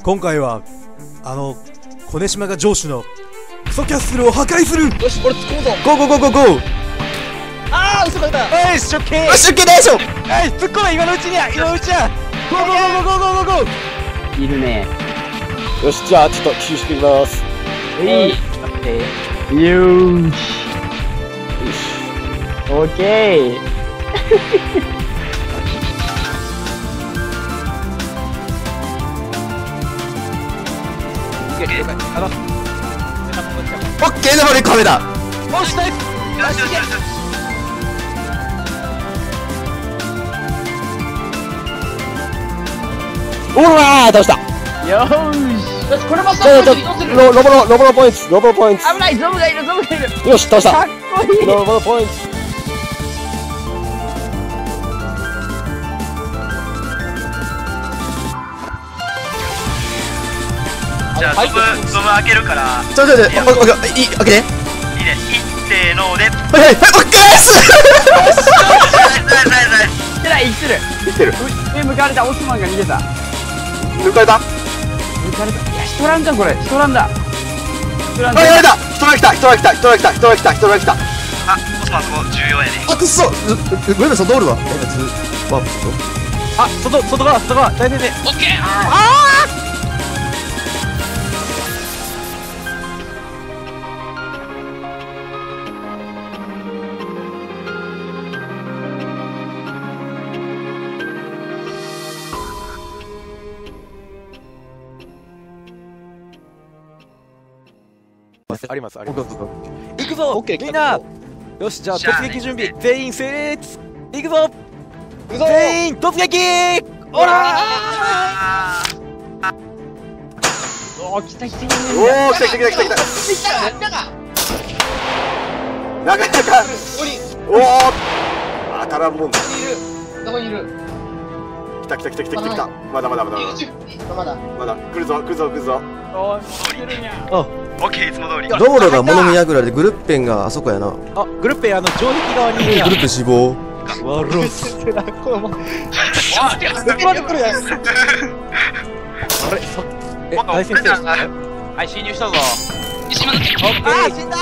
今回は小根島が上司のクソキャッスルを破壊する。 よし、俺突っ込むぞ。 ゴーゴーゴーゴーゴー。 あー、嘘かいた。 はい、出勤。 よし、出勤でしょ。 はい、突っ込め、今のうちにや、今のうちや。ゴーゴーゴーゴーゴーゴーゴー。 いるね。 よし、じゃあちょっと奇襲してみます。 いい。よーし。オッケー。 オッケー、でもね、カメだ。 よし、ナイス。よしよしよし。 おらー、倒した。 よーし。 よし、これもさ、 ロボロポイント、ロボロポイント。 危ない、ゾムがいる、ゾムがいる。 よし、倒した。 かっこいい。 ロボロポイント。 じゃあ、ゾム開けるから。 ちょ、開けて。 いいね。せーので。 はいはい、オッケーです。 生きてる。 生きてる。 上向かれた、オスマンが逃げた。 抜かれた。 抜かれた。いや、人なんだ、これ。人なんだ。人なんだ。 あ、やられた。人が来た。 あ、オスマンそこ重要やね。 あ、くっそ。ごめんなさい、通るわ。ワープするあ、外側、大先生。 オッケー。 あります。行くぞ。 オッケー、 みんな。よし、じゃあ突撃準備。全員整列。行くぞ。全員突撃。おらー。 おー、来た。 おー、来た。なかなか。おー、当たらんもんだ。 どこにいる。 来た。まだ。まだ。来るぞ。 おー、来てるにゃ。 オッケー、いつも通り。 道路が物見やぐらでグルッペンがあそこやな。 あ、グルッペ城壁側にいるやん。 グルッペン死亡。 わろす。 このまま。抜まれてるやん。 あれ、大先生。 はい、侵入したぞ。 石間の敵。 オッケー。 死んだ。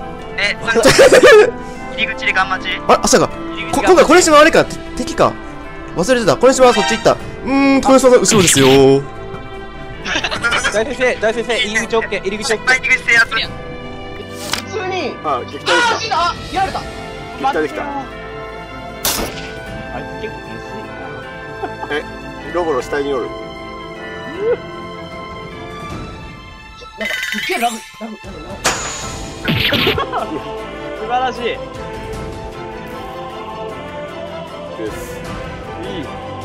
入り口でガン待ち。 あ、朝が。今回小根島あれか、敵か。忘れてた。小根島はそっち行った。小根島の後ろですよ。 大先生、入り口 OK。 入り口制圧。 普通に。 あ、撃退でき死んだ。やられた。 た。できた。 あいつ結構薄いな。 ロボロ死体による。 なんかすっげえラグ。 素晴らしい。 ですいい。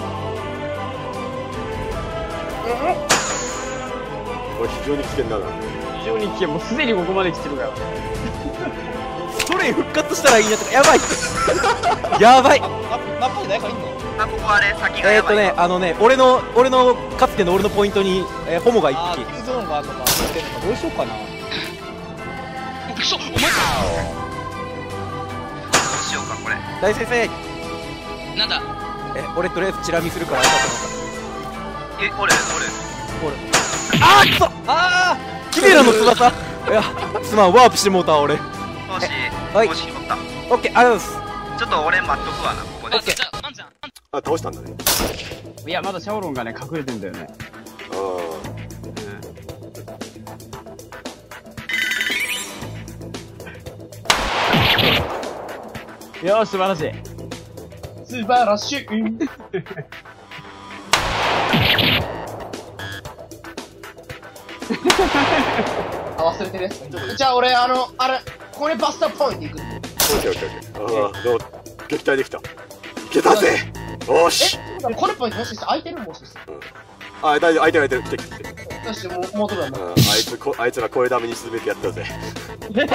これ非常に危険だな。 非常に危険。もうすでにここまで来てるから。 ストレイ復活したらいいなとか。やばい。やばい。 ナポリ誰かいんの。 あ、ここあれ、先がやばい。 俺のかつての俺のポイントにホモが一匹。 キルゾーンがあるのか。どうしようかな。くそ、お前か。 どうしようか、これ。 大先生。 なんだ。 俺とりあえずチラ見するから。 おる。 あー、くそ。あー、キメラの翼。いや、すまん、ワープしてもうた俺。 投はい資拾った。 オッケー、ありがとうございます。 ちょっと俺待っとくわな、ここで。 あ、倒したんだね。 いや、まだシャオロンがね、隠れてんだよね。よーし、素晴らしい。 素晴らしい。あ、忘れてるやつ。じゃあ俺、あれ、ここにバスターポイント行く。 オッケー。撃退できた。いけたぜ。よし。 これポイントもしかして空いてるもしかして。 あ、大丈夫、空いてる。来て。 よし、もう取るわ。 あいつら声ダメにすべてやったぜ。 さすがブル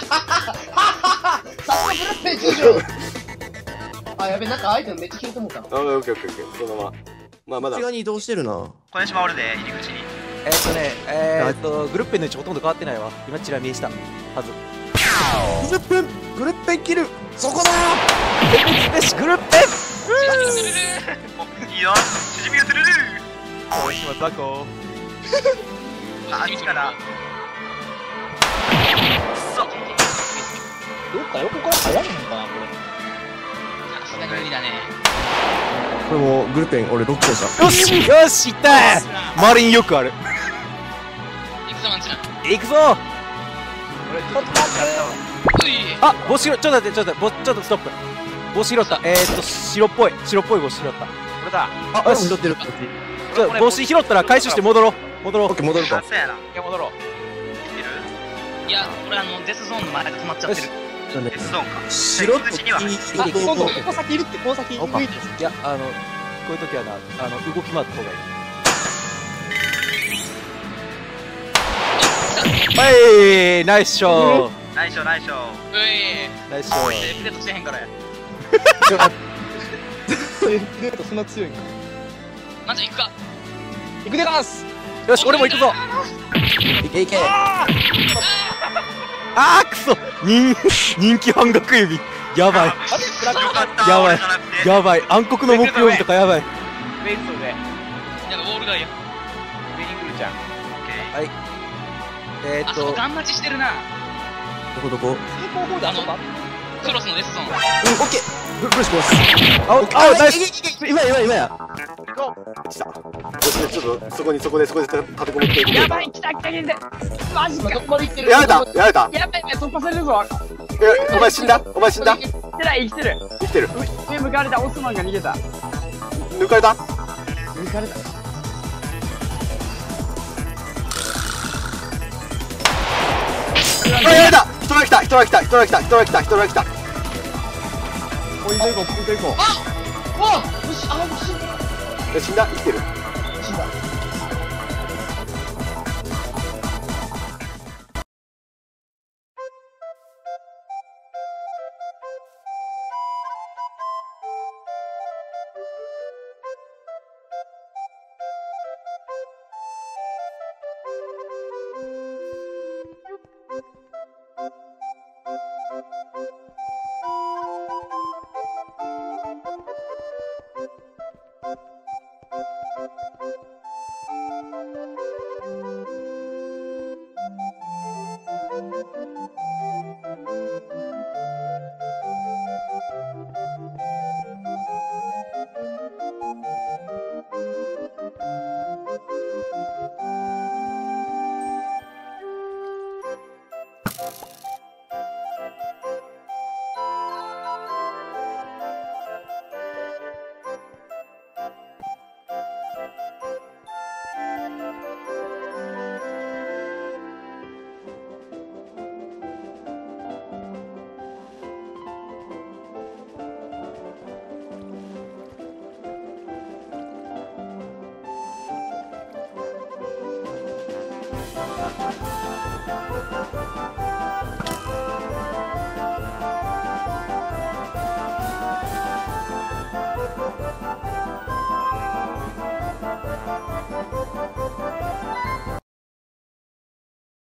ッペン10条。あ、やべ、なんかアイテムめっちゃ切れてもうた。 オッケー。そのまま。まだ。 内側に移動してるな。 小根島おるで、入り口に。 グルッペンの位置ほとんど変わってないわ。今チラ見えしたはず。 グルッペン切る。そこだ。 グルッペン。 いいよ、しじみがするる。 大島ザコ。 あっちからくそどっか横から入らんのかなこさすがに無理だね。 これもグルペン俺6個じゃん。 れ。よしよし、いったー。周りによくある。 行くぞワンちゃん。 行くぞ。 うい。 あ、帽子拾っ、ちょっと待って、ちょっとストップ。帽子拾った。白っぽい帽子拾った。 これだ。 あ、よし、拾ってる。 ちょっと帽子拾ったら回収して戻ろう。 オッケー、戻るか。 そうやな。 いや、戻ろう。 いるいや、俺デスゾーンの前で止まっちゃってる。 じゃあねデスゾーンか。 白と入り口には入って黄あ、 色とここ先いるって、この先向いてる。いや、こういう時はな、動き回った方がいい。はい、ナイスショー。 ナイスショーナイスショー。 うい。 ナイスショー。 エプデートしてへんからや。 そんな強いんか。 ワンちゃん行くか。 行くでがす。よし、俺も行くぞ。 いけいけ。 あー、くそ。人気半額指。やばい。 よかったやばい俺じゃなくてやばい。暗黒の木曜日とかやばい。 ウェイトで。 やばい、ウォールがいいよ。 ウェイングルちゃん。 オッケーはい。 あそこガン待ちしてるな。 どこクロスのデスゾーン。 オッケー。ブルシコます。 あ、ナイス。 今や。 ちょっとそこで立てこもっている。 やばい、来た、現在。マジか。 どこまで行ってる？ やられたやばい、突破されるぞ。 お前死んだ生きてない、生きてる。 生きてる上向かれた、オスマンが逃げた。 抜かれた抜かれた。 あ、やられた人が来たポイント行こう、ポイント行こう。 わあ、虫、あ、虫。 死んだ生きてる死んだ。